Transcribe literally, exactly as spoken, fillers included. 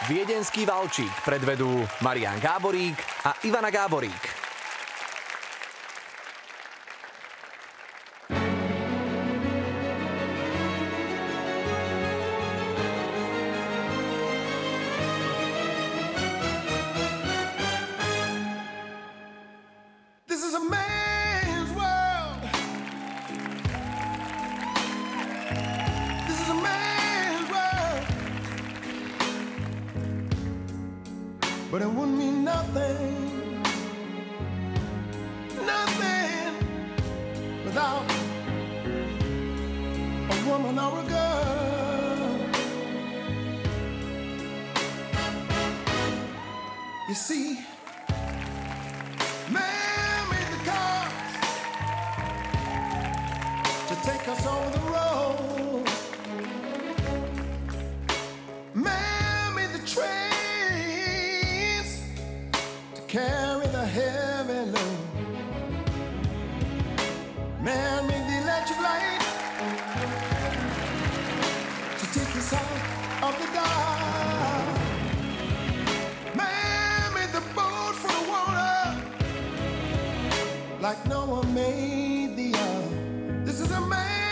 Viedenský valčík predvedú Marián Gáborík a Ivana Gáborík. But it wouldn't mean nothing, nothing without a woman or a girl. You see, man made the cars to take us over the road. Man made the train carry the heavy load. Man made the electric light to take us out of the dark. Man made the boat for the water like no one made the earth. This is a man